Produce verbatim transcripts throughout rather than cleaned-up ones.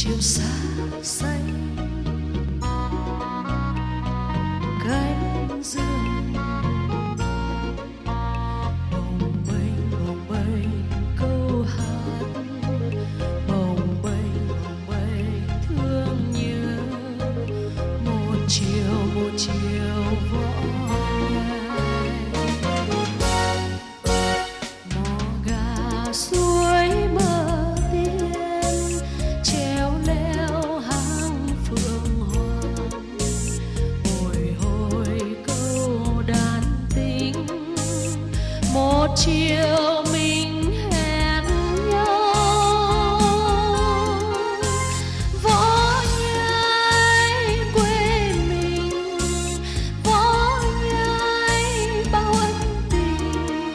chiều xa xanh cánh rừng bồng bềnh bồng bềnh câu hát bồng bềnh bồng bềnh thương nhớ một chiều một chiều võ mò gà suối bờ tiên treo leo hang phượng hoàng bồi hồi câu đàn tính một chiều mình hẹn nhau võ nhai quê mình võ nhai bao ân tình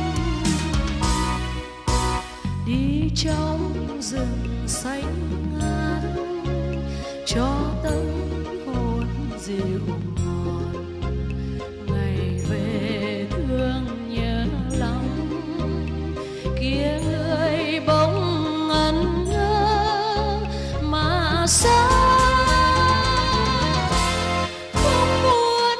đi trong rừng xanh ngát cho tâm hồn dịu ngọt ngày về thương nhớ lắm kia người bỗng ngẩn ngơ mà sao không muốn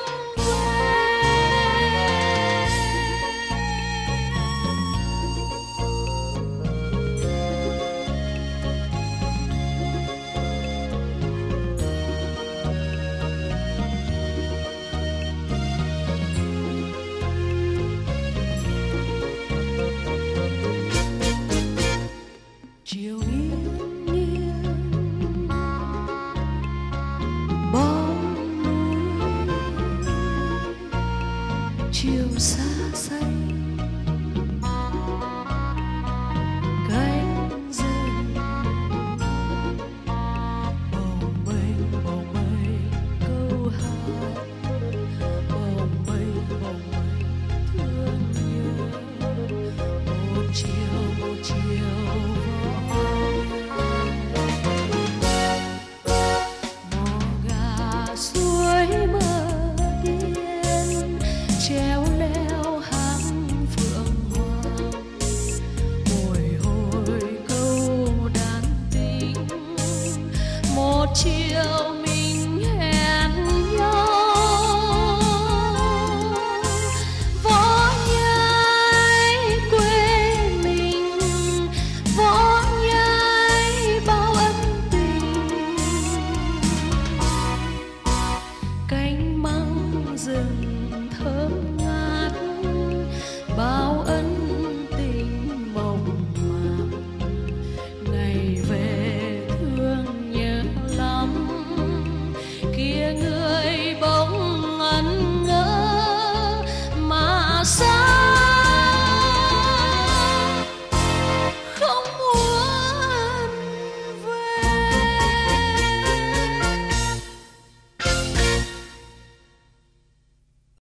chiều yên yên bóng núi chiều xa xanh cánh rừng bồng bềnh bồng bềnh câu hát bồng bềnh bồng bềnh thương nhớ một chiều một chiều mò gà suối bờ tiên treo leo hang phượng hoàng bồi hồi câu đàn tính một chiều